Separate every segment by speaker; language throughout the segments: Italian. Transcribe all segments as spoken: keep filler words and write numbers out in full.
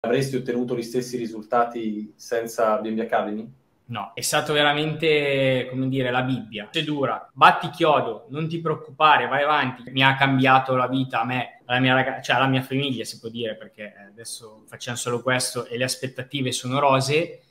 Speaker 1: Avresti ottenuto gli stessi risultati senza B and B Academy?
Speaker 2: No, è stato veramente, come dire, la Bibbia. Procedura, batti chiodo, non ti preoccupare, vai avanti. Mi ha cambiato la vita a me, alla mia ragazza, cioè alla mia famiglia, si può dire, perché adesso facciamo solo questo e le aspettative sono rosee.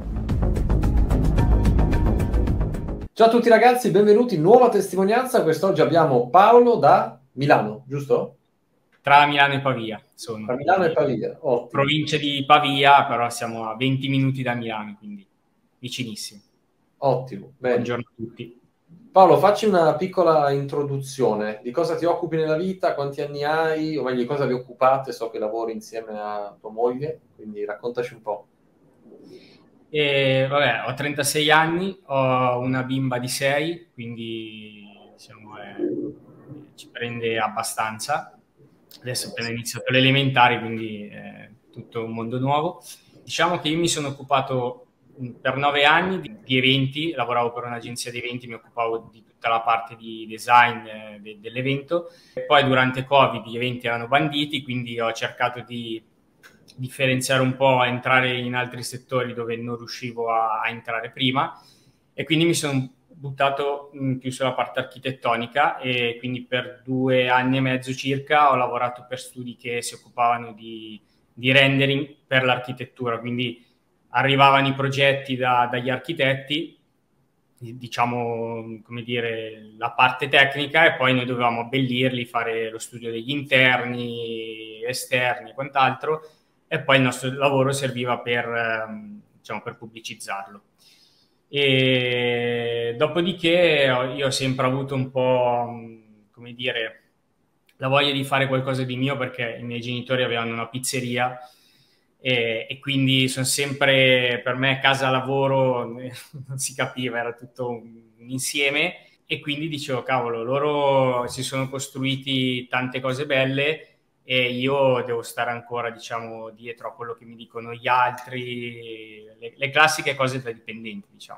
Speaker 1: Ciao a tutti ragazzi, benvenuti in nuova testimonianza. Quest'oggi abbiamo Paolo da Milano, giusto?
Speaker 2: Tra Milano e Pavia, sono.
Speaker 1: Tra Milano e Pavia, ottimo.
Speaker 2: Provincia di Pavia, però siamo a venti minuti da Milano, quindi vicinissimo.
Speaker 1: Ottimo, bene.
Speaker 2: Buongiorno a tutti.
Speaker 1: Paolo, facci una piccola introduzione. Di cosa ti occupi nella vita, quanti anni hai, o meglio, di cosa vi occupate? So che lavori insieme a tua moglie, quindi raccontaci un po'.
Speaker 2: E, vabbè, ho trentasei anni, ho una bimba di sei, quindi diciamo, eh, ci prende abbastanza. Adesso ho appena iniziato le elementari, quindi è tutto un mondo nuovo. Diciamo che io mi sono occupato per nove anni di, di eventi, lavoravo per un'agenzia di eventi, mi occupavo di tutta la parte di design eh, de, dell'evento. E poi durante Covid gli eventi erano banditi, quindi ho cercato di differenziare un po', entrare in altri settori dove non riuscivo a, a entrare prima, e quindi mi sono buttato mh, più sulla parte architettonica, e quindi per due anni e mezzo circa ho lavorato per studi che si occupavano di, di rendering per l'architettura, quindi arrivavano i progetti da, dagli architetti, diciamo, come dire, la parte tecnica, e poi noi dovevamo abbellirli, fare lo studio degli interni, esterni e quant'altro, e poi il nostro lavoro serviva per, ehm, diciamo, per pubblicizzarlo. E dopodiché io ho sempre avuto un po', come dire, la voglia di fare qualcosa di mio, perché i miei genitori avevano una pizzeria e, e quindi sono sempre, per me casa lavoro non si capiva, era tutto un, un insieme, e quindi dicevo cavolo, loro si sono costruiti tante cose belle e io devo stare ancora, diciamo, dietro a quello che mi dicono gli altri, le, le classiche cose da dipendenti, diciamo.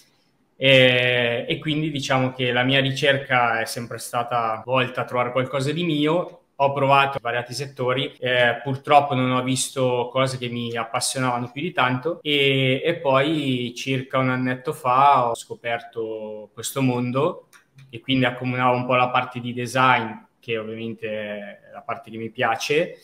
Speaker 2: E, e quindi diciamo che la mia ricerca è sempre stata volta a trovare qualcosa di mio. Ho provato svariati settori, eh, purtroppo non ho visto cose che mi appassionavano più di tanto, e, e poi circa un annetto fa ho scoperto questo mondo, e quindi accomunava un po' la parte di design, che ovviamente è la parte che mi piace,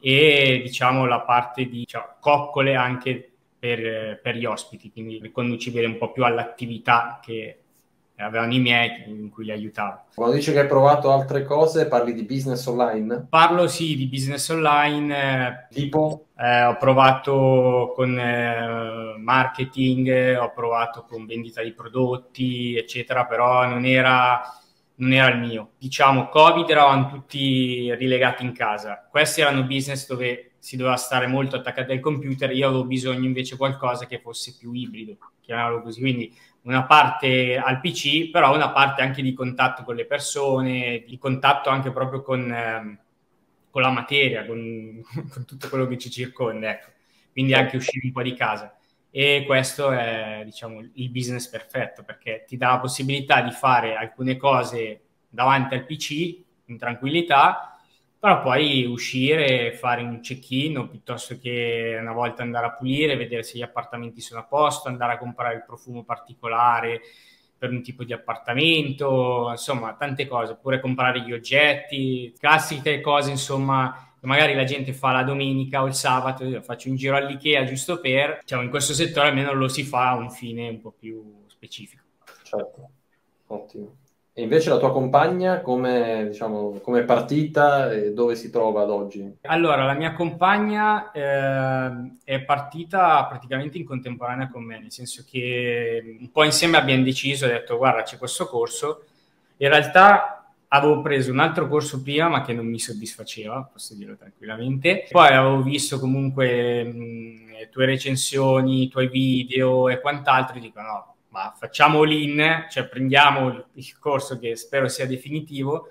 Speaker 2: e diciamo la parte di, cioè, coccole anche per, per gli ospiti, quindi riconducibile un po' più all'attività che avevano i miei, in cui li aiutavo.
Speaker 1: Quando dici che hai provato altre cose, parli di business online?
Speaker 2: Parlo sì di business online,
Speaker 1: Tipo?
Speaker 2: eh, ho provato con eh, marketing, ho provato con vendita di prodotti, eccetera, però non era, non era il mio. Diciamo, Covid eravamo tutti rilegati in casa. Questi erano business dove si doveva stare molto attaccati al computer, io avevo bisogno invece di qualcosa che fosse più ibrido, chiamiamolo così, quindi una parte al P C, però una parte anche di contatto con le persone, di contatto anche proprio con, eh, con la materia, con, con tutto quello che ci circonda, ecco. Quindi anche uscire un po' di casa. E questo è, diciamo, il business perfetto, perché ti dà la possibilità di fare alcune cose davanti al P C in tranquillità, però poi uscire, fare un check-in, piuttosto che una volta andare a pulire, vedere se gli appartamenti sono a posto, andare a comprare il profumo particolare per un tipo di appartamento, insomma, tante cose, oppure comprare gli oggetti, classiche cose, insomma, che magari la gente fa la domenica o il sabato. Io faccio un giro all'Ikea giusto per, diciamo, in questo settore almeno lo si fa a un fine un po' più specifico.
Speaker 1: Certo, ottimo. E invece la tua compagna come, diciamo, come è partita e dove si trova ad oggi?
Speaker 2: Allora, la mia compagna eh, è partita praticamente in contemporanea con me, nel senso che un po' insieme abbiamo deciso, ho detto guarda c'è questo corso, in realtà avevo preso un altro corso prima ma che non mi soddisfaceva, posso dirlo tranquillamente, poi avevo visto comunque mh, le tue recensioni, i tuoi video e quant'altro, e dico no, ma facciamo l'in, cioè prendiamo il, il corso che spero sia definitivo.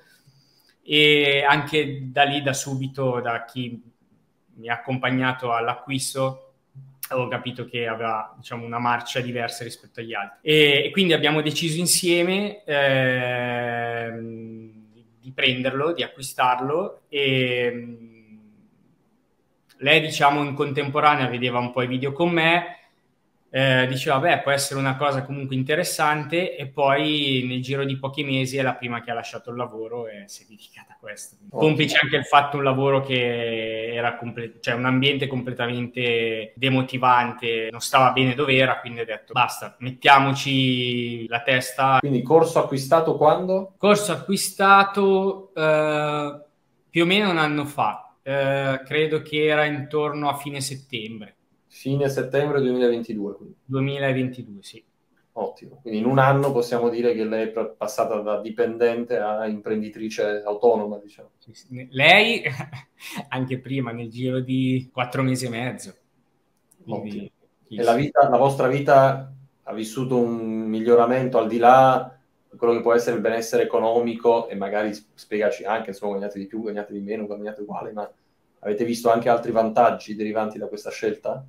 Speaker 2: E anche da lì, da subito, da chi mi ha accompagnato all'acquisto, avevo capito che aveva, diciamo, una marcia diversa rispetto agli altri. E, e quindi abbiamo deciso insieme eh, di prenderlo, di acquistarlo, e lei, diciamo, in contemporanea vedeva un po' i video con me, eh, diceva, beh, può essere una cosa comunque interessante, e poi nel giro di pochi mesi è la prima che ha lasciato il lavoro e si è dedicata a questo. Complice anche il fatto un lavoro che era comple- cioè un ambiente completamente demotivante, non stava bene dove era, quindi ho detto, basta, mettiamoci la testa.
Speaker 1: Quindi corso acquistato quando?
Speaker 2: Corso acquistato eh, più o meno un anno fa, eh, credo che era intorno a fine settembre.
Speaker 1: Fine settembre duemilaventidue. Quindi.
Speaker 2: duemilaventidue, sì.
Speaker 1: Ottimo. Quindi in un anno possiamo dire che lei è passata da dipendente a imprenditrice autonoma, diciamo.
Speaker 2: Lei, anche prima, nel giro di quattro mesi e mezzo.
Speaker 1: Quindi, e la, vita, la vostra vita ha vissuto un miglioramento al di là di quello che può essere il benessere economico, e magari spiegaci anche, insomma, guadagnate di più, guadagnate di meno, guadagnate uguale, ma avete visto anche altri vantaggi derivanti da questa scelta?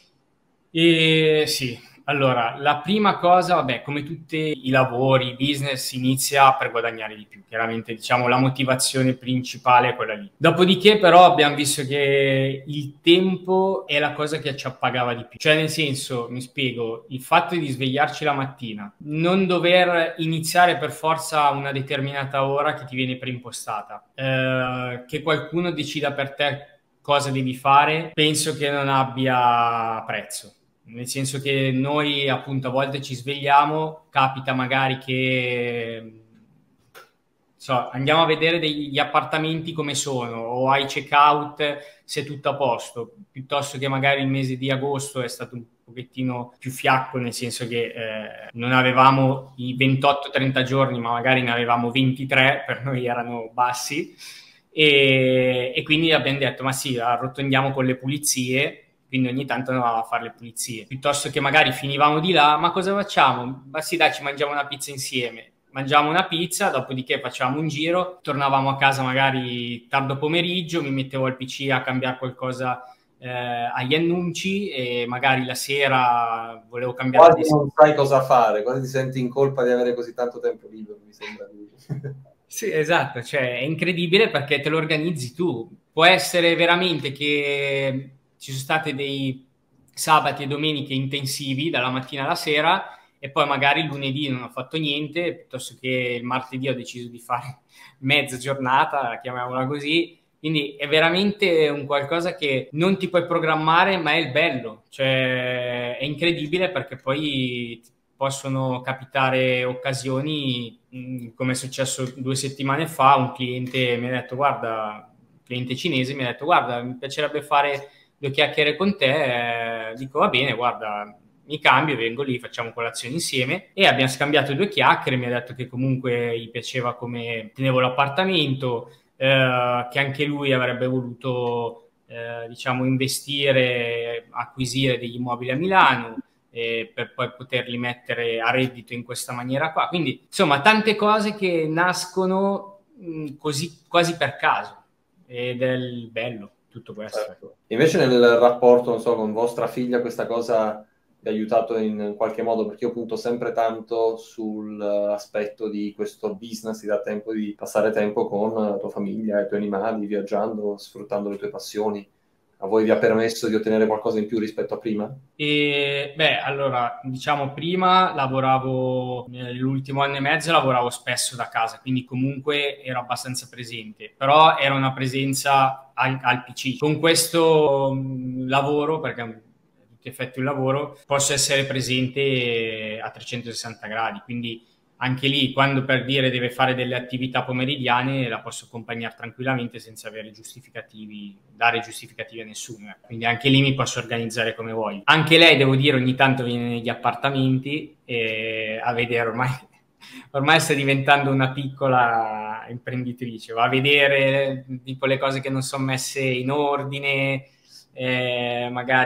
Speaker 2: E sì, allora, la prima cosa, vabbè, come tutti i lavori, i business, inizia per guadagnare di più. Chiaramente, diciamo, la motivazione principale è quella lì. Dopodiché, però, abbiamo visto che il tempo è la cosa che ci appagava di più. Cioè, nel senso, mi spiego, il fatto di svegliarci la mattina, non dover iniziare per forza a una determinata ora che ti viene preimpostata, eh, che qualcuno decida per te cosa devi fare, penso che non abbia prezzo. Nel senso che noi appunto a volte ci svegliamo, capita magari che so, andiamo a vedere degli appartamenti come sono, o ai check-out se è tutto a posto, piuttosto che magari il mese di agosto è stato un pochettino più fiacco, nel senso che eh, non avevamo i ventotto trenta giorni, ma magari ne avevamo ventitré, per noi erano bassi, e, e quindi abbiamo detto ma sì, arrotondiamo con le pulizie. Quindi ogni tanto andavamo a fare le pulizie, piuttosto che magari finivamo di là, ma cosa facciamo? Ma sì, dai, ci mangiamo una pizza insieme. Mangiamo una pizza, dopodiché facciamo un giro, tornavamo a casa magari tardo pomeriggio, mi mettevo al P C a cambiare qualcosa eh, agli annunci, e magari la sera volevo cambiare...
Speaker 1: Quasi non sai cosa fare, quasi ti senti in colpa di avere così tanto tempo libero, mi sembra.
Speaker 2: Sì, esatto, cioè è incredibile perché te lo organizzi tu. Può essere veramente che ci sono stati dei sabati e domeniche intensivi dalla mattina alla sera, e poi magari il lunedì non ho fatto niente, piuttosto che il martedì ho deciso di fare mezza giornata, chiamiamola così. Quindi è veramente un qualcosa che non ti puoi programmare, ma è il bello. Cioè è incredibile perché poi possono capitare occasioni, come è successo due settimane fa. Un cliente mi ha detto, guarda, un cliente cinese mi ha detto, guarda, mi piacerebbe fare due chiacchiere con te, eh, dico va bene, guarda, mi cambio, vengo lì, facciamo colazione insieme, e abbiamo scambiato due chiacchiere. Mi ha detto che comunque gli piaceva come tenevo l'appartamento, eh, che anche lui avrebbe voluto eh, diciamo investire, acquisire degli immobili a Milano, eh, per poi poterli mettere a reddito in questa maniera qua. Quindi insomma tante cose che nascono mh, così quasi per caso, ed è il bello tutto questo.
Speaker 1: Certo. Invece nel rapporto, non so, con vostra figlia, questa cosa vi ha aiutato in qualche modo? Perché io punto sempre tanto sull'aspetto di questo business, ti dà tempo di passare tempo con la tua famiglia, i tuoi animali, viaggiando, sfruttando le tue passioni. A voi vi ha permesso di ottenere qualcosa in più rispetto a prima?
Speaker 2: E, beh, allora, diciamo, prima lavoravo, nell'ultimo anno e mezzo lavoravo spesso da casa, quindi comunque ero abbastanza presente, però era una presenza al, al P C. Con questo um, lavoro, perché a tutti gli effetti un lavoro, posso essere presente a trecentosessanta gradi, quindi anche lì, quando per dire deve fare delle attività pomeridiane, la posso accompagnare tranquillamente senza avere giustificativi, dare giustificativi a nessuno. Quindi anche lì mi posso organizzare come voglio. Anche lei, devo dire, ogni tanto viene negli appartamenti e a vedere, ormai, ormai sta diventando una piccola imprenditrice, va a vedere tipo le cose che non sono messe in ordine, eh,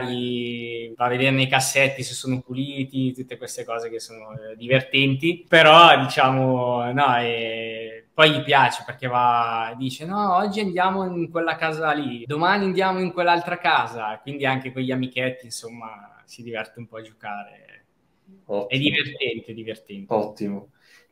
Speaker 2: magari va a vedere nei cassetti se sono puliti, tutte queste cose che sono eh, divertenti, però diciamo no, e poi gli piace perché va, dice no, oggi andiamo in quella casa lì, domani andiamo in quell'altra casa, quindi anche con gli amichetti insomma si diverte un po' a giocare. Ottimo. È divertente, divertente.
Speaker 1: Ottimo.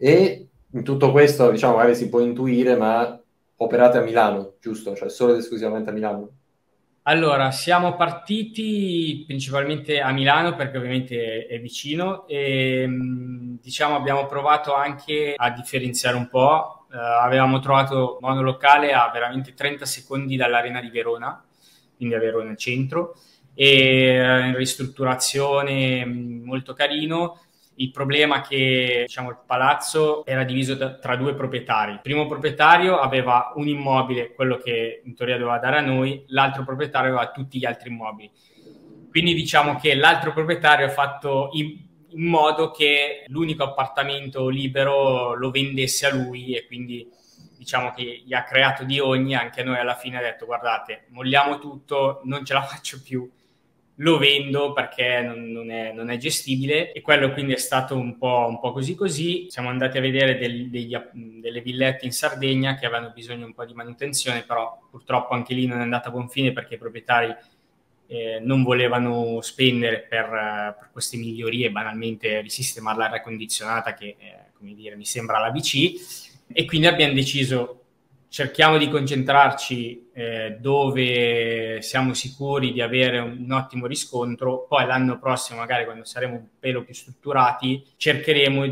Speaker 1: E in tutto questo, diciamo, magari si può intuire, ma operate a Milano, giusto? Cioè solo ed esclusivamente a Milano?
Speaker 2: Allora, siamo partiti principalmente a Milano perché ovviamente è vicino e mh, diciamo abbiamo provato anche a differenziare un po'. Eh, avevamo trovato un monolocale a veramente trenta secondi dall'Arena di Verona, quindi a Verona centro, e eh, in ristrutturazione mh, molto carino. Il problema è che diciamo, il palazzo era diviso da- tra due proprietari. Il primo proprietario aveva un immobile, quello che in teoria doveva dare a noi, l'altro proprietario aveva tutti gli altri immobili. Quindi diciamo che l'altro proprietario ha fatto in, in modo che l'unico appartamento libero lo vendesse a lui e quindi diciamo che gli ha creato di ogni, anche a noi alla fine ha detto guardate, molliamo tutto, non ce la faccio più, lo vendo perché non, non, è, non è gestibile e quello quindi è stato un po', un po' così così. Siamo andati a vedere del, degli, delle villette in Sardegna che avevano bisogno un po' di manutenzione, però purtroppo anche lì non è andata a buon fine perché i proprietari eh, non volevano spendere per, per queste migliorie, banalmente risistemare l'aria condizionata che eh, come dire, mi sembra la B C, e quindi abbiamo deciso cerchiamo di concentrarci eh, dove siamo sicuri di avere un, un ottimo riscontro, poi l'anno prossimo, magari quando saremo un pelo più strutturati, cercheremo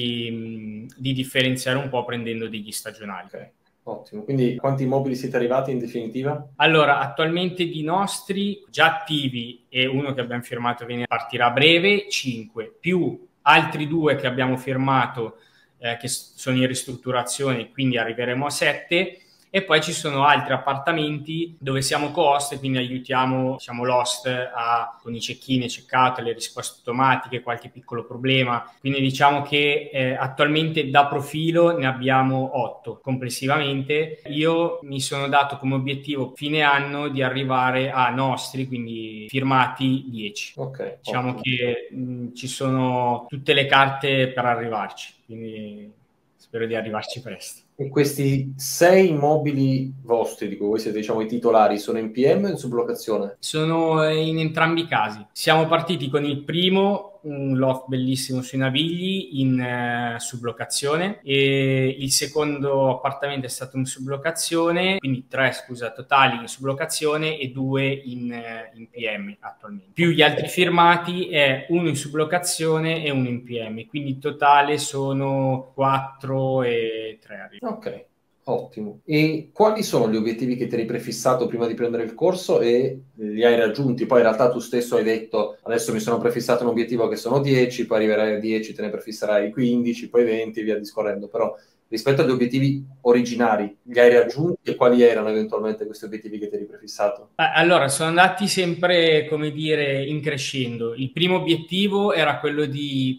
Speaker 2: di, di differenziare un po' prendendo degli stagionali.
Speaker 1: Ok, ottimo. Quindi quanti immobili siete arrivati in definitiva?
Speaker 2: Allora, attualmente di nostri già attivi e uno che abbiamo firmato viene, partirà a breve, cinque, più altri due che abbiamo firmato eh, che sono in ristrutturazione, quindi arriveremo a sette. E poi ci sono altri appartamenti dove siamo co-host e quindi aiutiamo diciamo, l'host a, con i check-in e check-out, le risposte automatiche, qualche piccolo problema. Quindi diciamo che eh, attualmente da profilo ne abbiamo otto complessivamente. Io mi sono dato come obiettivo fine anno di arrivare a nostri, quindi firmati dieci.
Speaker 1: Ok,
Speaker 2: Diciamo
Speaker 1: ottimo.
Speaker 2: che mh, ci sono tutte le carte per arrivarci, quindi spero di arrivarci presto.
Speaker 1: E questi sei immobili vostri, di cui voi siete diciamo i titolari, sono in P M o in sublocazione?
Speaker 2: Sono in entrambi i casi. Siamo partiti con il primo, un loft bellissimo sui Navigli in eh, sublocazione e il secondo appartamento è stato in sublocazione, quindi tre scusa totali in sublocazione e due in, eh, in P M attualmente. Più gli altri firmati è uno in sublocazione e uno in P M, quindi in totale sono quattro e tre.
Speaker 1: Ok, ottimo. E quali sono gli obiettivi che ti eri prefissato prima di prendere il corso e li hai raggiunti? Poi in realtà tu stesso hai detto adesso mi sono prefissato un obiettivo che sono dieci, poi arriverai a dieci, te ne prefisserai quindici, poi venti e via discorrendo. Però rispetto agli obiettivi originari, li hai raggiunti e quali erano eventualmente questi obiettivi che ti eri prefissato?
Speaker 2: Allora, sono andati sempre, come dire, in crescendo. Il primo obiettivo era quello di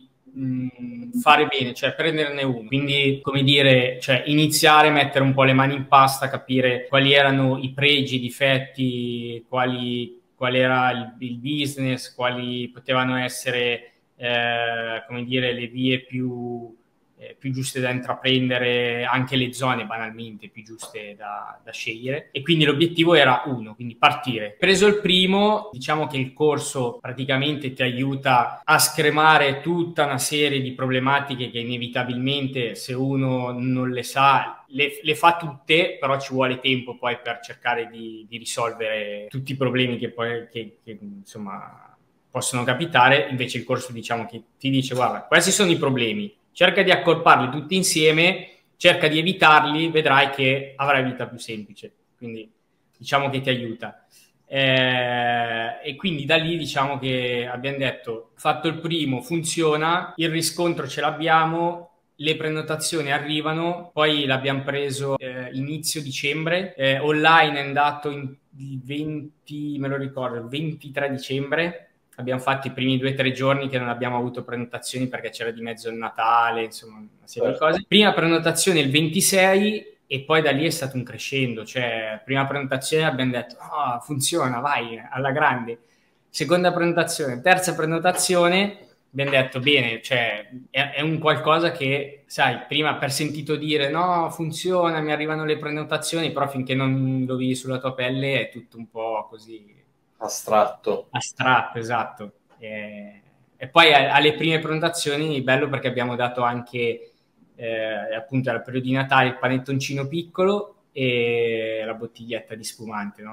Speaker 2: mh, fare bene, cioè prenderne uno. Quindi, come dire, cioè iniziare a mettere un po' le mani in pasta, capire quali erano i pregi, i difetti, quali, qual era il, il business, quali potevano essere, eh, come dire, le vie più eh, più giuste da intraprendere, anche le zone banalmente più giuste da, da scegliere. E quindi l'obiettivo era uno, quindi partire. Preso il primo, diciamo che il corso praticamente ti aiuta a scremare tutta una serie di problematiche che inevitabilmente se uno non le sa le, le fa tutte, però ci vuole tempo poi per cercare di, di risolvere tutti i problemi che poi che, che, insomma possono capitare. Invece il corso diciamo che ti dice guarda questi sono i problemi, cerca di accorparli tutti insieme, cerca di evitarli, vedrai che avrai vita più semplice. Quindi diciamo che ti aiuta. Eh, e quindi da lì diciamo che abbiamo detto fatto il primo, funziona, il riscontro ce l'abbiamo, le prenotazioni arrivano, poi l'abbiamo preso eh, inizio dicembre, eh, online è andato in, il venti, me lo ricordo, il ventitré dicembre. Abbiamo fatto i primi due o tre giorni che non abbiamo avuto prenotazioni perché c'era di mezzo il Natale, insomma, una serie certo. di cose. Prima prenotazione il ventisei e poi da lì è stato un crescendo, cioè prima prenotazione abbiamo detto oh, funziona, vai, alla grande. Seconda prenotazione, terza prenotazione, abbiamo detto bene, cioè è, è un qualcosa che, sai, prima per sentito dire no, funziona, mi arrivano le prenotazioni, però finché non lo vivi sulla tua pelle è tutto un po' così
Speaker 1: Astratto.
Speaker 2: Astratto, esatto. E, e poi alle prime prenotazioni, bello perché abbiamo dato anche, eh, appunto, al periodo di Natale il panettoncino piccolo e la bottiglietta di spumante, no?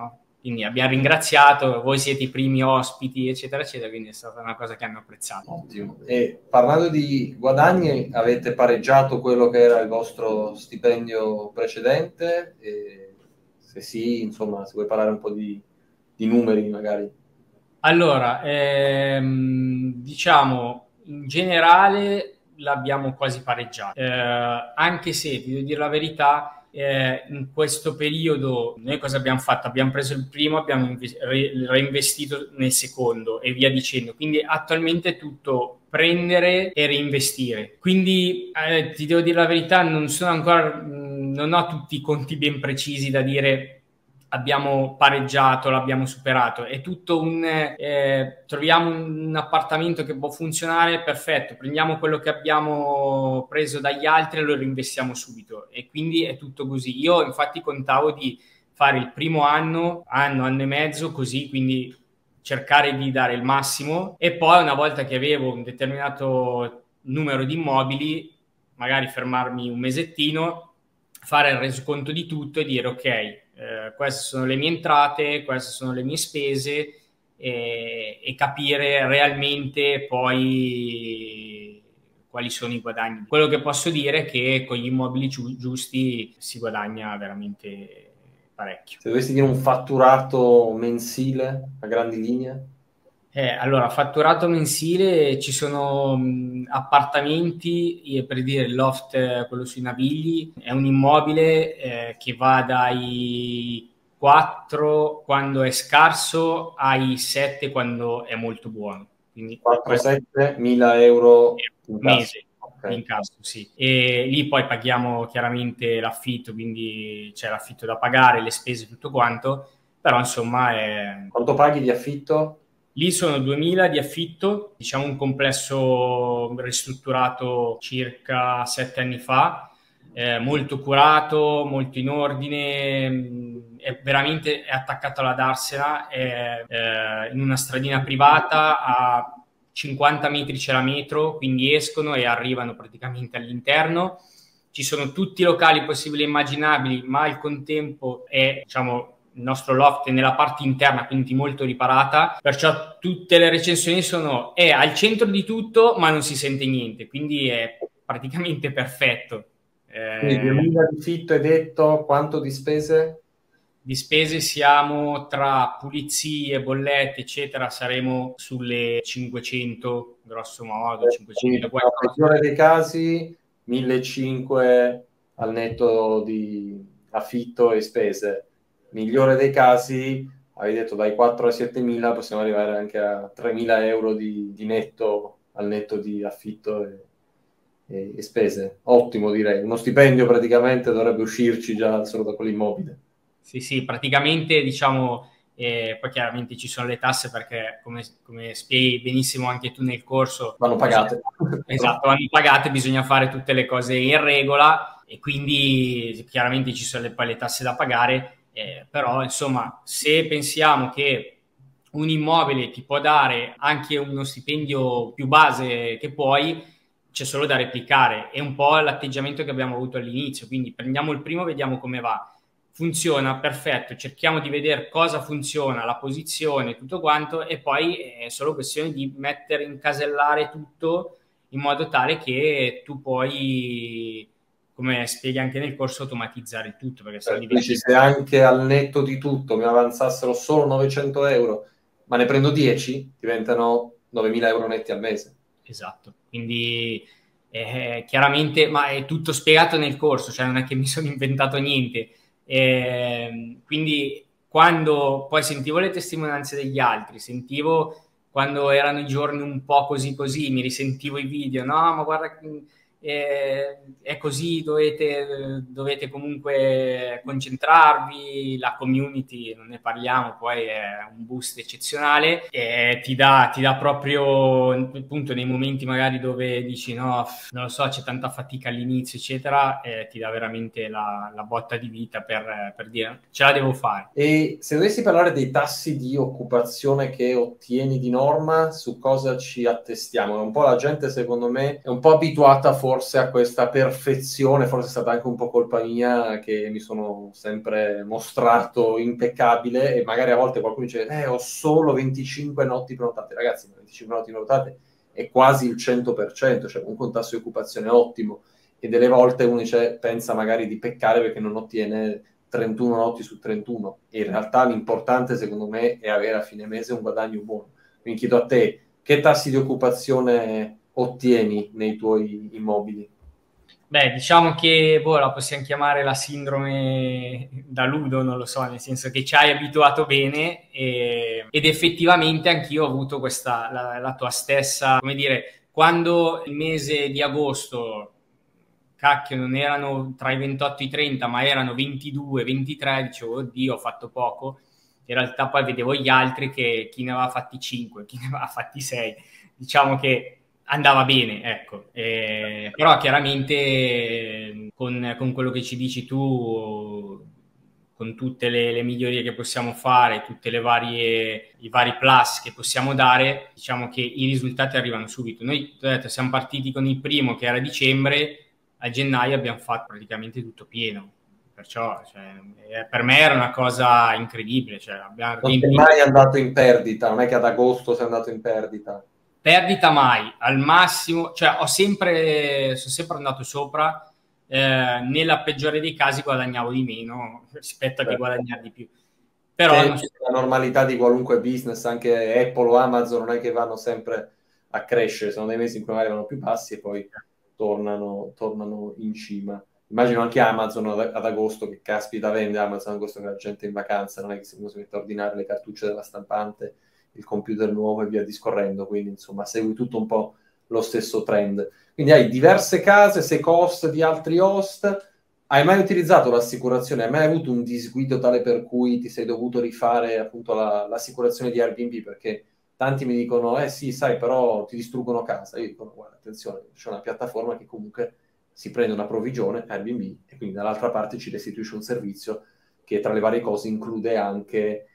Speaker 2: Quindi abbiamo ringraziato, voi siete i primi ospiti, eccetera, eccetera, quindi è stata una cosa che hanno apprezzato.
Speaker 1: Ottimo. E parlando di guadagni, avete pareggiato quello che era il vostro stipendio precedente? E se sì, insomma, se vuoi parlare un po' di, di numeri magari.
Speaker 2: Allora, ehm, diciamo, in generale l'abbiamo quasi pareggiato, eh, anche se, ti devo dire la verità, eh, in questo periodo noi cosa abbiamo fatto? Abbiamo preso il primo, abbiamo inve- re- reinvestito nel secondo e via dicendo. Quindi attualmente è tutto prendere e reinvestire. Quindi eh, ti devo dire la verità, non sono ancora, mh, non ho tutti i conti ben precisi da dire abbiamo pareggiato, l'abbiamo superato. È tutto un eh, troviamo un appartamento che può funzionare, perfetto, prendiamo quello che abbiamo preso dagli altri e lo reinvestiamo subito. E quindi è tutto così. Io infatti contavo di fare il primo anno, anno, anno e mezzo così, quindi cercare di dare il massimo e poi una volta che avevo un determinato numero di immobili, magari fermarmi un mesettino, fare il resoconto di tutto e dire ok, eh, queste sono le mie entrate, queste sono le mie spese e, e capire realmente poi quali sono i guadagni. Quello che posso dire è che con gli immobili giu- giusti si guadagna veramente parecchio.
Speaker 1: Se dovessi dire un fatturato mensile a grandi linee?
Speaker 2: Eh, allora, fatturato mensile ci sono mh, appartamenti, eh, per dire il loft, eh, quello sui Navigli, è un immobile eh, che va dai quattro quando è scarso ai sette quando è molto buono. Quindi
Speaker 1: quattro sette mila euro in
Speaker 2: mese
Speaker 1: okay.
Speaker 2: in incasso, sì. E lì poi paghiamo chiaramente l'affitto, quindi c'è l'affitto da pagare, le spese, tutto quanto, però insomma è...
Speaker 1: Quanto paghi di affitto?
Speaker 2: Lì sono duemila di affitto, diciamo un complesso ristrutturato circa sette anni fa, eh, molto curato, molto in ordine, è veramente è attaccato alla darsena, è eh, in una stradina privata a cinquanta metri c'è la metro, quindi escono e arrivano praticamente all'interno. Ci sono tutti i locali possibili e immaginabili, ma al contempo è, diciamo, il nostro loft è nella parte interna, quindi molto riparata, perciò tutte le recensioni sono è al centro di tutto, ma non si sente niente, quindi è praticamente perfetto.
Speaker 1: Quindi
Speaker 2: Eh,
Speaker 1: duemila di fitto hai detto, quanto di spese?
Speaker 2: di spese siamo tra pulizie, bollette, eccetera, saremo sulle cinquecento, grosso modo,
Speaker 1: Quindi
Speaker 2: cinquecento
Speaker 1: nel
Speaker 2: qualcosa.
Speaker 1: peggiore dei casi millecinquecento al netto di affitto e spese. Migliore dei casi, avevi detto dai quattro ai settemila, possiamo arrivare anche a tremila euro di, di netto al netto di affitto e, e, e spese. Ottimo, direi. Uno stipendio praticamente dovrebbe uscirci già solo da quell'immobile.
Speaker 2: Sì, sì, praticamente diciamo, eh, poi chiaramente ci sono le tasse perché come, come spieghi benissimo anche tu nel corso,
Speaker 1: Vanno
Speaker 2: bisogna,
Speaker 1: pagate.
Speaker 2: esatto, vanno pagate, bisogna fare tutte le cose in regola e quindi chiaramente ci sono le, poi le tasse da pagare, eh, però insomma se pensiamo che un immobile ti può dare anche uno stipendio più base che puoi, c'è solo da replicare, è un po' l'atteggiamento che abbiamo avuto all'inizio, quindi prendiamo il primo, vediamo come va. Funziona, perfetto, cerchiamo di vedere cosa funziona, la posizione, tutto quanto, e poi è solo questione di mettere, incasellare tutto in modo tale che tu puoi, come spieghi anche nel corso, automatizzare il tutto, perché sennò diventa...
Speaker 1: Dici, se anche al netto di tutto mi avanzassero solo novecento euro, ma ne prendo dieci, diventano novemila euro netti al mese.
Speaker 2: Esatto, quindi eh, chiaramente, ma è tutto spiegato nel corso, cioè non è che mi sono inventato niente. Eh, quindi quando poi sentivo le testimonianze degli altri, sentivo quando erano i giorni un po' così così, mi risentivo i video, no, ma guarda, eh, è così, dovete, dovete comunque concentrarvi, la community, non ne parliamo, poi è un boost eccezionale e ti dà, ti dà proprio, appunto, nei momenti magari dove dici no, non lo so, c'è tanta fatica all'inizio, eccetera, eh, ti dà veramente la, la botta di vita per, per dire ce la devo fare.
Speaker 1: E se dovessi parlare dei tassi di occupazione che ottieni di norma, su cosa ci attestiamo? Un po' la gente, secondo me, è un po' abituata forse forse a questa perfezione, forse è stata anche un po' colpa mia, che mi sono sempre mostrato impeccabile, e magari a volte qualcuno dice eh, ho solo venticinque notti prenotate. Ragazzi, venticinque notti prenotate è quasi il cento per cento, cioè comunque un tasso di occupazione ottimo, e delle volte uno dice, pensa magari di peccare perché non ottiene trentuno notti su trentuno, e in realtà l'importante secondo me è avere a fine mese un guadagno buono. Quindi chiedo a te, che tassi di occupazione ottieni nei tuoi immobili?
Speaker 2: Beh, diciamo che boh, la possiamo chiamare la sindrome da ludo, non lo so, nel senso che ci hai abituato bene, e, ed effettivamente anch'io ho avuto questa, la, la tua stessa, come dire, quando il mese di agosto, cacchio, non erano tra i ventotto e i trenta, ma erano ventidue, ventitré, dicevo, oddio, ho fatto poco. In realtà poi vedevo gli altri che chi ne aveva fatti cinque, chi ne aveva fatti sei. Diciamo che andava bene, ecco. Eh, però chiaramente con, con quello che ci dici tu, con tutte le, le migliorie che possiamo fare, tutte le varie, i vari plus che possiamo dare, diciamo che i risultati arrivano subito. Noi, ti ho detto, siamo partiti con il primo che era dicembre, a gennaio abbiamo fatto praticamente tutto pieno. Perciò cioè, per me era una cosa incredibile. Cioè, abbiamo
Speaker 1: Non sei
Speaker 2: riempito...
Speaker 1: mai andato in perdita, non è che ad agosto sei andato in perdita.
Speaker 2: Perdita mai, al massimo, cioè ho sempre, sono sempre andato sopra, eh, nella peggiore dei casi guadagnavo di meno rispetto a che guadagnare di più. Però
Speaker 1: Che
Speaker 2: non so.
Speaker 1: la normalità di qualunque business, anche Apple o Amazon, non è che vanno sempre a crescere, sono dei mesi in cui magari vanno più bassi e poi tornano, tornano in cima. Immagino anche Amazon ad, ad agosto, che caspita vende Amazon ad agosto, che la gente è in vacanza, non è che si mette a ordinare le cartucce della stampante, il computer nuovo e via discorrendo, quindi insomma segui tutto un po' lo stesso trend. Quindi hai diverse case, sei host di altri host. Hai mai utilizzato l'assicurazione? Hai mai avuto un disguido tale per cui ti sei dovuto rifare appunto la, l'assicurazione di Airbnb? Perché tanti mi dicono, eh sì, sai, però ti distruggono casa. Io dico, guarda, attenzione, c'è una piattaforma che comunque si prende una provvigione, Airbnb, e quindi dall'altra parte ci restituisce un servizio che tra le varie cose include anche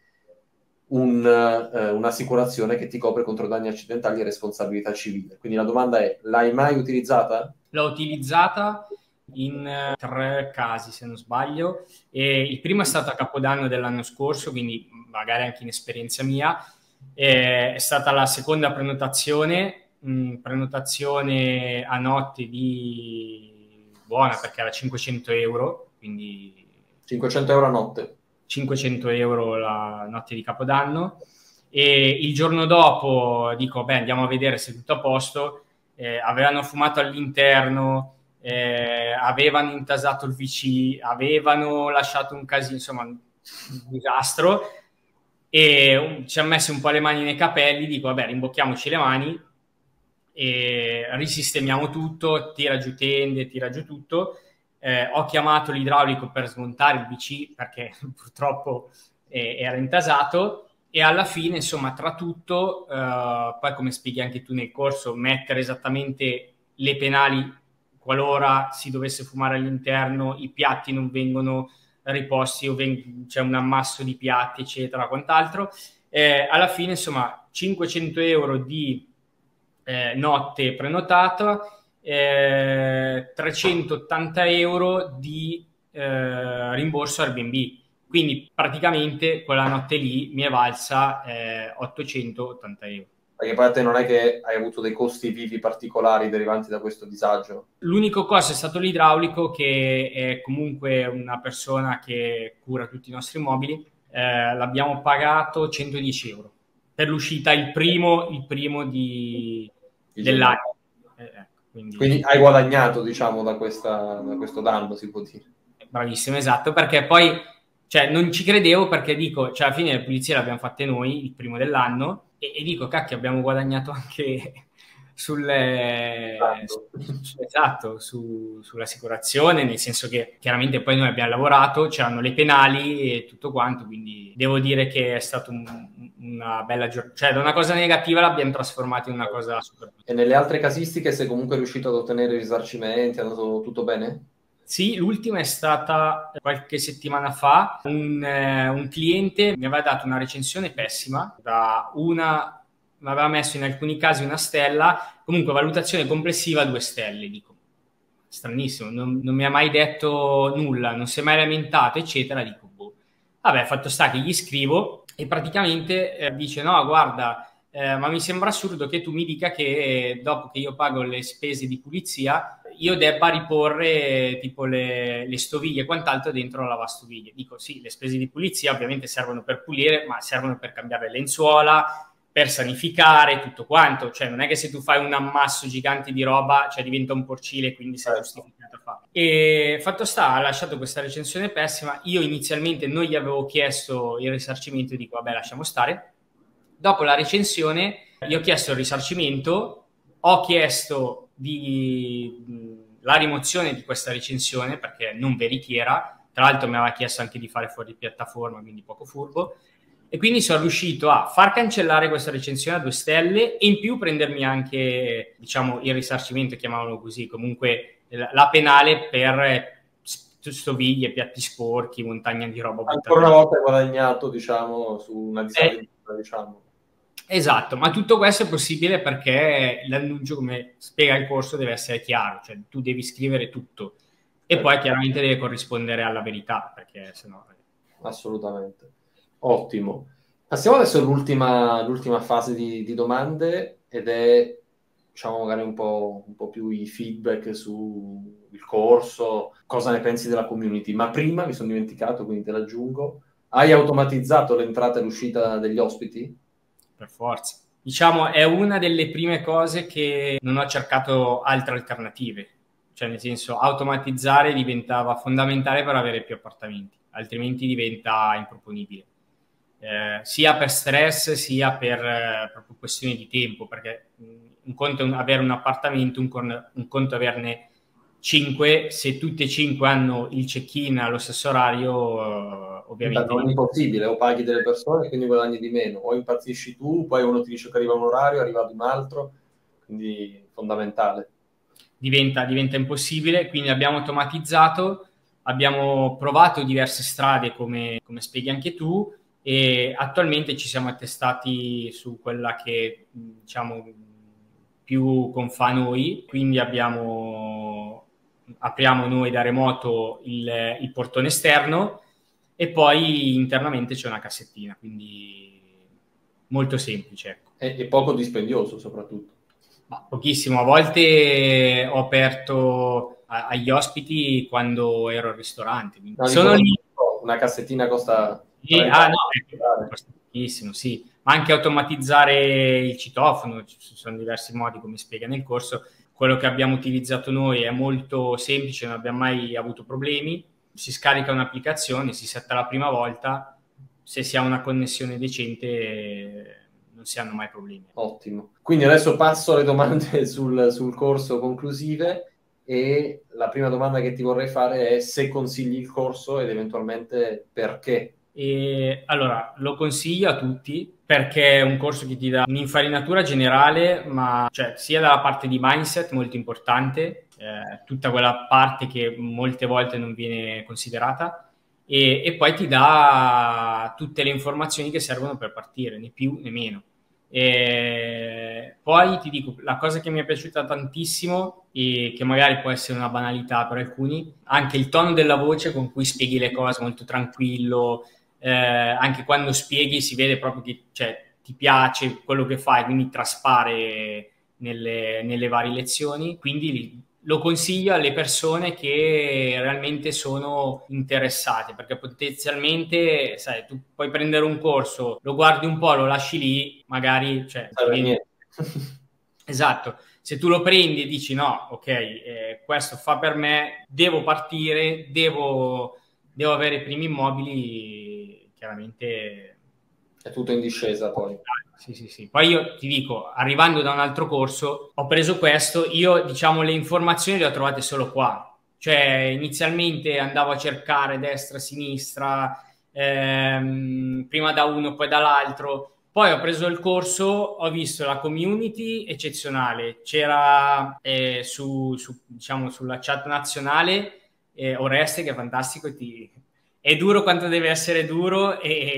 Speaker 1: un, eh, un'assicurazione che ti copre contro danni accidentali e responsabilità civile. Quindi la domanda è, l'hai mai utilizzata?
Speaker 2: L'ho utilizzata in eh, tre casi, se non sbaglio. E il primo è stato a Capodanno dell'anno scorso, quindi magari anche in esperienza mia. E è stata la seconda prenotazione, mh, prenotazione a notte di buona perché era cinquecento euro, quindi
Speaker 1: cinquecento euro a notte.
Speaker 2: cinquecento euro la notte di Capodanno. E il giorno dopo dico, beh, andiamo a vedere se è tutto a posto. Eh, avevano fumato all'interno, eh, avevano intasato il V C, avevano lasciato un casino, insomma, un disastro. E um, ci ha messo un po' le mani nei capelli, dico, vabbè, rimbocchiamoci le mani e risistemiamo tutto, tira giù tende, tira giù tutto. Eh, ho chiamato l'idraulico per smontare il V C perché purtroppo eh, era intasato, e alla fine, insomma, tra tutto, eh, poi come spieghi anche tu nel corso, mettere esattamente le penali qualora si dovesse fumare all'interno, i piatti non vengono riposti o veng- c'è un ammasso di piatti, eccetera, quant'altro. Eh, alla fine, insomma, cinquecento euro di eh, notte prenotata, eh, trecentottanta euro di eh, rimborso Airbnb. Quindi praticamente quella notte lì mi è valsa eh, ottocentottanta euro.
Speaker 1: Perché poi a te non è che hai avuto dei costi vivi particolari derivanti da questo disagio?
Speaker 2: L'unico costo è stato l'idraulico, che è comunque una persona che cura tutti i nostri immobili. Eh, l'abbiamo pagato centodieci euro per l'uscita, il primo, il primo di, dell'anno. Eh, ecco, quindi...
Speaker 1: quindi hai guadagnato, diciamo, da, questa, da questo danno, si può dire.
Speaker 2: Bravissimo, esatto, perché poi cioè, non ci credevo, perché dico, cioè alla fine le pulizie le abbiamo fatte noi, il primo dell'anno, e, e dico, cacchio, abbiamo guadagnato anche sulle,
Speaker 1: Esatto.
Speaker 2: su, esatto, su, sull'assicurazione, nel senso che chiaramente poi noi abbiamo lavorato, c'erano le penali e tutto quanto, quindi devo dire che è stata un, una bella giornata, cioè da una cosa negativa l'abbiamo trasformata in una cosa super.
Speaker 1: E nelle altre casistiche sei comunque riuscito ad ottenere risarcimenti, è andato tutto bene?
Speaker 2: Sì, l'ultima è stata qualche settimana fa. Un, eh, un cliente mi aveva dato una recensione pessima, da una, mi aveva messo in alcuni casi una stella, comunque valutazione complessiva due stelle, dico. stranissimo, non, non mi ha mai detto nulla, non si è mai lamentato, eccetera. Dico, boh. Vabbè, fatto sta che gli scrivo e praticamente eh, dice, no, guarda, eh, ma mi sembra assurdo che tu mi dica che dopo che io pago le spese di pulizia, io debba riporre tipo le, le stoviglie e quant'altro dentro la lavastoviglie. Dico, sì, le spese di pulizia ovviamente servono per pulire, ma servono per cambiare lenzuola, per sanificare tutto quanto, cioè non è che se tu fai un ammasso gigante di roba, cioè diventa un porcile, quindi sei
Speaker 1: Certo.
Speaker 2: giustificato a farlo. E fatto sta, ha lasciato questa recensione pessima, io inizialmente non gli avevo chiesto il risarcimento, dico vabbè lasciamo stare. Dopo la recensione io ho chiesto il risarcimento, ho chiesto di, mh, la rimozione di questa recensione perché non veritiera, tra l'altro mi aveva chiesto anche di fare fuori piattaforma, quindi poco furbo. E quindi sono riuscito a far cancellare questa recensione a due stelle e in più prendermi anche, diciamo, il risarcimento, chiamavano così, comunque la penale per stoviglie, piatti sporchi, montagna di roba buttata.
Speaker 1: Ancora una volta hai guadagnato, diciamo, su una disavventura, eh, diciamo.
Speaker 2: Esatto, ma tutto questo è possibile perché l'annuncio, come spiega il corso, deve essere chiaro, cioè tu devi scrivere tutto e
Speaker 1: Certo.
Speaker 2: poi chiaramente deve corrispondere alla verità, perché sennò...
Speaker 1: Assolutamente. Ottimo. Passiamo adesso all'ultima l'ultima fase di, di domande ed è, diciamo, magari un po', un po' più i feedback sul corso, cosa ne pensi della community. Ma prima, mi sono dimenticato, quindi te l'aggiungo, hai automatizzato l'entrata e l'uscita degli ospiti?
Speaker 2: Per forza. Diciamo, è una delle prime cose che non ho cercato altre alternative. Cioè, nel senso, automatizzare diventava fondamentale per avere più appartamenti, altrimenti diventa improponibile. Eh, sia per stress, sia per eh, proprio questioni di tempo, perché mh, un conto è avere un appartamento, un, con, un conto è averne cinque, se tutti e cinque hanno il check-in allo stesso orario, eh, ovviamente...
Speaker 1: Non è impossibile, o paghi delle persone quindi guadagni di meno, o impazzisci tu, poi uno ti dice che arriva un orario, arriva ad un altro, quindi fondamentale.
Speaker 2: Diventa, diventa impossibile, quindi abbiamo automatizzato, abbiamo provato diverse strade come, come spieghi anche tu e attualmente ci siamo attestati su quella che diciamo più confà a noi, quindi abbiamo, apriamo noi da remoto il, il portone esterno e poi internamente c'è una cassettina, quindi molto semplice. Ecco.
Speaker 1: E, e poco dispendioso soprattutto.
Speaker 2: Ma pochissimo, a volte ho aperto a, agli ospiti quando ero al ristorante.
Speaker 1: No,
Speaker 2: sono
Speaker 1: dico,
Speaker 2: lì.
Speaker 1: una cassettina costa...
Speaker 2: E, ah no, costa pochissimo, sì. Ma anche automatizzare il citofono, ci sono diversi modi, come spiega nel corso. Quello che abbiamo utilizzato noi è molto semplice, non abbiamo mai avuto problemi. Si scarica un'applicazione, si setta la prima volta, se si ha una connessione decente non si hanno mai problemi.
Speaker 1: Ottimo. Quindi adesso passo alle domande sul, sul corso conclusive e la prima domanda che ti vorrei fare è se consigli il corso ed eventualmente perché.
Speaker 2: E, allora, lo consiglio a tutti perché è un corso che ti dà un'infarinatura generale, ma cioè, sia dalla parte di mindset molto importante, eh, tutta quella parte che molte volte non viene considerata, e, e poi ti dà tutte le informazioni che servono per partire, né più né meno. E poi ti dico, la cosa che mi è piaciuta tantissimo e che magari può essere una banalità per alcuni, anche il tono della voce con cui spieghi le cose, molto tranquillo, eh, anche quando spieghi si vede proprio che cioè, ti piace quello che fai, quindi traspare nelle, nelle varie lezioni, quindi lo consiglio alle persone che realmente sono interessate, perché potenzialmente, sai, tu puoi prendere un corso, lo guardi un po', lo lasci lì, magari... Cioè,
Speaker 1: Serve
Speaker 2: vieni...
Speaker 1: niente.
Speaker 2: Esatto, se tu lo prendi e dici no, ok, eh, questo fa per me, devo partire, devo, devo avere i primi immobili, chiaramente...
Speaker 1: È tutto in discesa poi.
Speaker 2: Sì, sì, sì. Poi io ti dico, arrivando da un altro corso, ho preso questo, io diciamo le informazioni le ho trovate solo qua. Cioè inizialmente andavo a cercare destra, sinistra, ehm, prima da uno, poi dall'altro. Poi ho preso il corso, ho visto la community eccezionale. C'era eh, su, su, diciamo, sulla chat nazionale eh, Oreste che è fantastico. Ti... È duro quanto deve essere duro e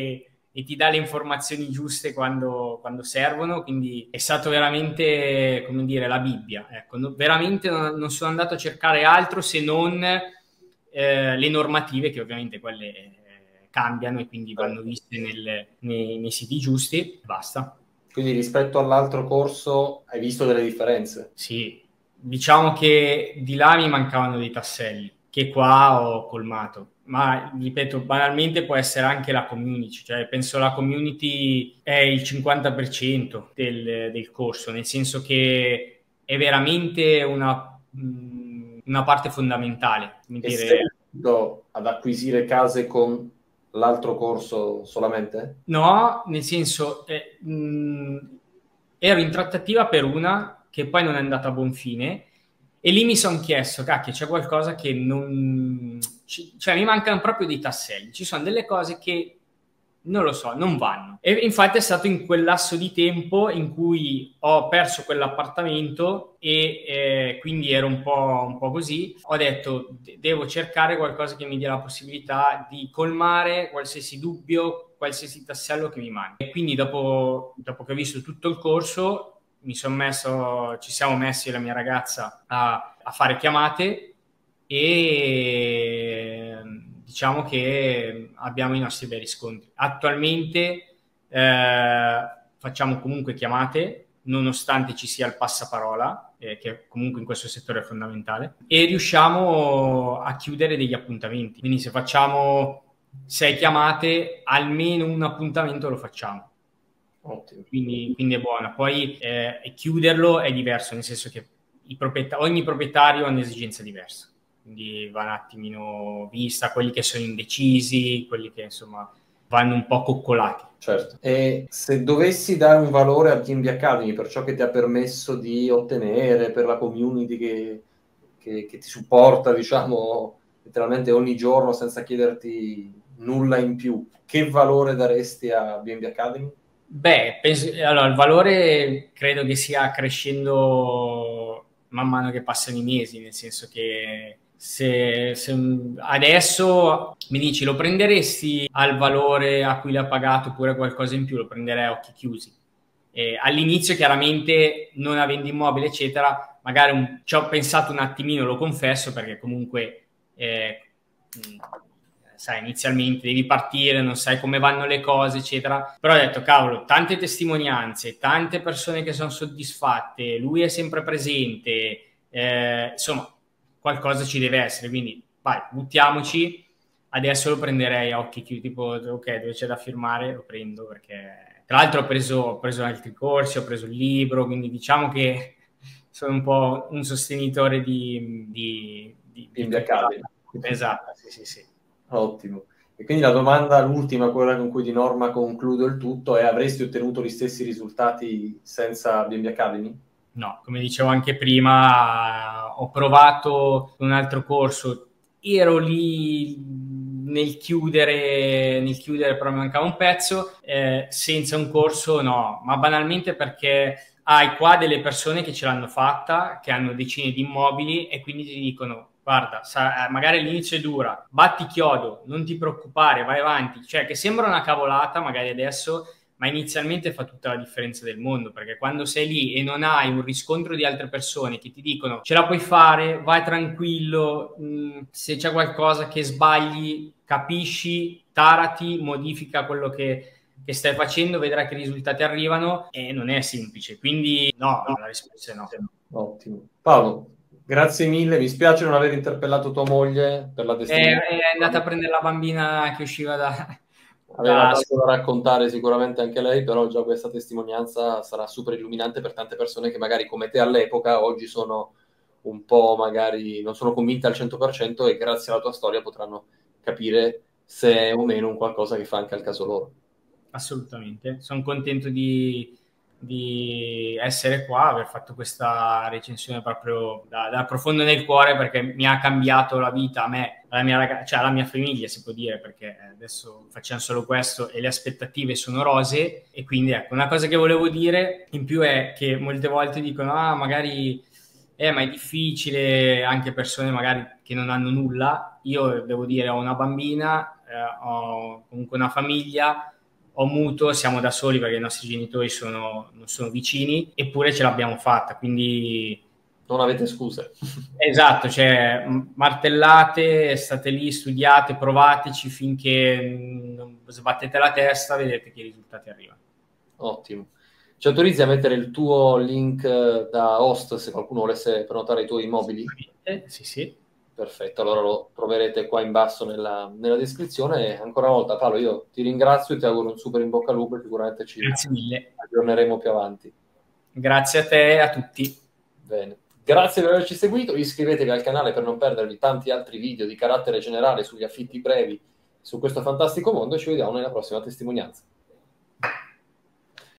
Speaker 2: e ti dà le informazioni giuste quando, quando servono, quindi è stato veramente, come dire, la Bibbia. Ecco, no, veramente non, non sono andato a cercare altro se non eh, le normative, che ovviamente quelle eh, cambiano e quindi vanno viste nel, nei, nei siti giusti, basta.
Speaker 1: Quindi rispetto all'altro corso hai visto delle differenze?
Speaker 2: Sì, diciamo che di là mi mancavano dei tasselli, che qua ho colmato. Ma ripeto, banalmente può essere anche la community, cioè penso la community è il cinquanta per cento del, del corso, nel senso che è veramente una, una parte fondamentale. Come
Speaker 1: E
Speaker 2: dire,
Speaker 1: sei riuscito ad acquisire case con l'altro corso solamente?
Speaker 2: no, nel senso, eh, mh, ero in trattativa per una che poi non è andata a buon fine e lì mi sono chiesto, cacchio, c'è qualcosa che non... cioè mi mancano proprio dei tasselli, ci sono delle cose che non lo so, non vanno. E infatti è stato in quel lasso di tempo in cui ho perso quell'appartamento e eh, quindi ero un po', un po' così. Ho detto, devo cercare qualcosa che mi dia la possibilità di colmare qualsiasi dubbio, qualsiasi tassello che mi manca. E quindi dopo, dopo che ho visto tutto il corso, mi sono messo, ci siamo messi la mia ragazza a, a fare chiamate e diciamo che abbiamo i nostri bei riscontri. Attualmente eh, facciamo comunque chiamate, nonostante ci sia il passaparola, eh, che comunque in questo settore è fondamentale, e riusciamo a chiudere degli appuntamenti. Quindi se facciamo sei chiamate, almeno un appuntamento lo facciamo.
Speaker 1: Ottimo.
Speaker 2: Quindi, quindi è buona. Poi eh, chiuderlo è diverso, nel senso che i proprietari, ogni proprietario ha un'esigenza diversa. Quindi va un attimino vista quelli che sono indecisi, quelli che insomma vanno un po' coccolati.
Speaker 1: Certo. E se dovessi dare un valore a B and B Academy per ciò che ti ha permesso di ottenere, per la community che, che, che ti supporta, diciamo, letteralmente ogni giorno senza chiederti nulla in più, che valore daresti a B and B Academy?
Speaker 2: Beh, penso, allora, il valore credo che sia crescendo man mano che passano i mesi, nel senso che se, se adesso mi dici lo prenderesti al valore a cui l'ha pagato oppure qualcosa in più, lo prenderei a occhi chiusi. Eh, all'inizio chiaramente non avendo immobile eccetera, magari un, ci ho pensato un attimino, lo confesso, perché comunque eh, mh, sai, inizialmente devi partire, non sai come vanno le cose, eccetera. Però ho detto, cavolo, tante testimonianze, tante persone che sono soddisfatte, lui è sempre presente, eh, insomma, qualcosa ci deve essere, quindi vai, buttiamoci. Adesso lo prenderei a occhi chiusi, tipo, ok, dove c'è da firmare, lo prendo, perché tra l'altro ho preso, ho preso altri corsi, ho preso il libro, quindi diciamo che sono un po' un sostenitore di... di, di,
Speaker 1: B and B Academy.
Speaker 2: Esatto, sì, sì, sì.
Speaker 1: Ottimo. E quindi la domanda, l'ultima, quella con cui di norma concludo il tutto, è: avresti ottenuto gli stessi risultati senza B and B Academy?
Speaker 2: No, come dicevo anche prima, ho provato un altro corso, ero lì nel chiudere, nel chiudere però mi mancava un pezzo, eh, senza un corso no, ma banalmente perché hai qua delle persone che ce l'hanno fatta, che hanno decine di immobili e quindi ti dicono guarda, sa, magari l'inizio è dura, batti chiodo, non ti preoccupare, vai avanti, cioè che sembra una cavolata magari adesso, ma inizialmente fa tutta la differenza del mondo, perché quando sei lì e non hai un riscontro di altre persone che ti dicono ce la puoi fare, vai tranquillo, mh, se c'è qualcosa che sbagli, capisci, tarati, modifica quello che, che stai facendo, vedrai che i risultati arrivano e non è semplice. Quindi no, la risposta è no.
Speaker 1: Ottimo. Paolo, grazie mille, mi spiace non aver interpellato tua moglie per la
Speaker 2: È,
Speaker 1: testimonianza.
Speaker 2: è andata a prendere la bambina che usciva da...
Speaker 1: Aveva
Speaker 2: da...
Speaker 1: tanto da raccontare sicuramente anche lei, però già questa testimonianza sarà super illuminante per tante persone che magari come te all'epoca oggi sono un po' magari non sono convinte al cento per cento e grazie alla tua storia potranno capire se è o meno un qualcosa che fa anche al caso loro.
Speaker 2: Assolutamente, sono contento di, di essere qua, aver fatto questa recensione proprio da, da profondo nel cuore, perché mi ha cambiato la vita a me, alla mia ragazza, cioè alla mia famiglia si può dire, perché adesso facciamo solo questo e le aspettative sono rose. E quindi ecco, una cosa che volevo dire in più è che molte volte dicono ah magari eh, ma è difficile, anche persone magari che non hanno nulla. Io devo dire ho una bambina, eh, ho comunque una famiglia, ho mutuo, siamo da soli perché i nostri genitori sono, non sono vicini, eppure ce l'abbiamo fatta, quindi...
Speaker 1: Non avete scuse.
Speaker 2: Esatto, cioè martellate, state lì, studiate, provateci finché non sbattete la testa, vedete che i risultati arrivano.
Speaker 1: Ottimo. Ci autorizzi a mettere il tuo link da host se qualcuno volesse prenotare i tuoi immobili?
Speaker 2: Sì, sì.
Speaker 1: Perfetto, allora lo troverete qua in basso nella, nella descrizione. E ancora una volta, Paolo, io ti ringrazio e ti auguro un super in bocca al lupo e sicuramente ci
Speaker 2: Grazie mille.
Speaker 1: aggiorneremo più avanti.
Speaker 2: Grazie a te e a tutti.
Speaker 1: Bene. Grazie per averci seguito, iscrivetevi al canale per non perdervi tanti altri video di carattere generale sugli affitti brevi su questo fantastico mondo e ci vediamo nella prossima testimonianza.